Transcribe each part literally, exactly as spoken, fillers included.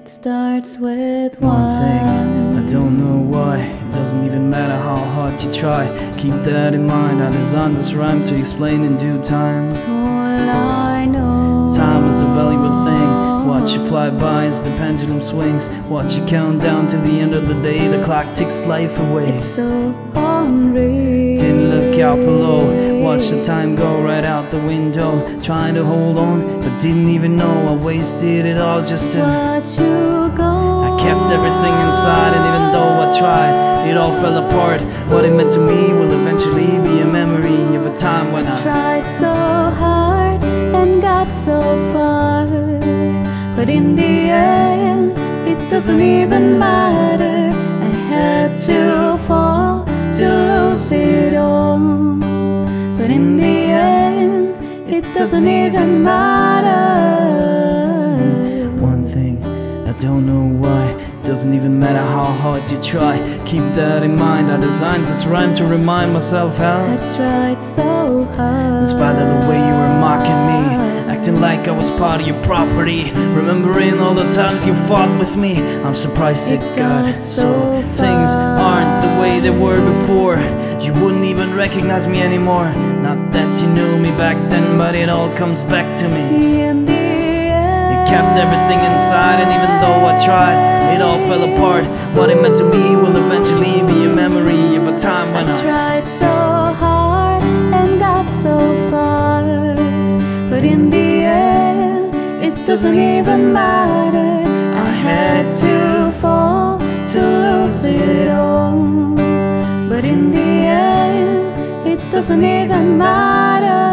It starts with one one thing, I don't know why. It doesn't even matter how hard you try. Keep that in mind, I designed this rhyme to explain in due time. All I know, time is a valuable thing. Watch it fly by as the pendulum swings. Watch it count down to the end of the day. The clock ticks life away. it's so hungry. Didn't look out below. Watch the time go right out the window. Trying to hold on, but didn't even know I wasted it all just to Watch you go. I kept everything inside, and even though I tried, it all fell apart. What it meant to me will eventually be a memory of a time when I tried so hard and got so far, but in the end, it doesn't even matter. I had to fall to lose it all, but in the end, it doesn't even matter. One thing, I don't know why. Doesn't even matter how hard you try. Keep that in mind, I designed this rhyme to remind myself how I tried so hard, in spite of the way you were mocking me, acting like I was part of your property, remembering all the times you fought with me. I'm surprised it, it got, got so so things far. aren't the way they were before. You wouldn't even recognize me anymore. Not that you knew me back then, but it all comes back to me. In the end, You kept everything inside, and even though I tried, it all fell apart. What it meant to me will eventually be a memory of a time when I, I tried so hard and got so far, but in the end, it doesn't even matter. I had to fall to lose it all, but in the end, it doesn't even matter.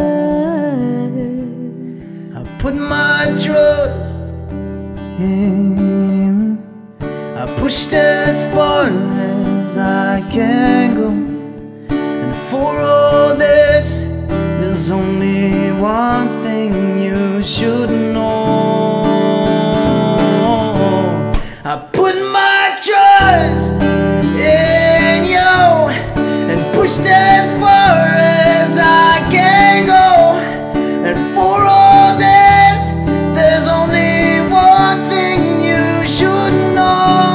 I put my trust in you. I pushed as far as I can go, and for all this, there's only one thing you should know. I put my trust in you and pushed as far as I can go, and for all this, there's only one thing you should know.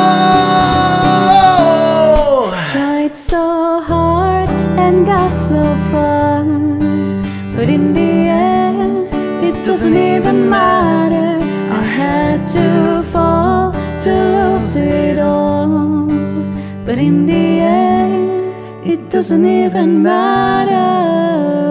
Tried so hard and got so far, but in the end, it doesn't even matter. I had to fall to lose it all, but in the end, it doesn't even matter.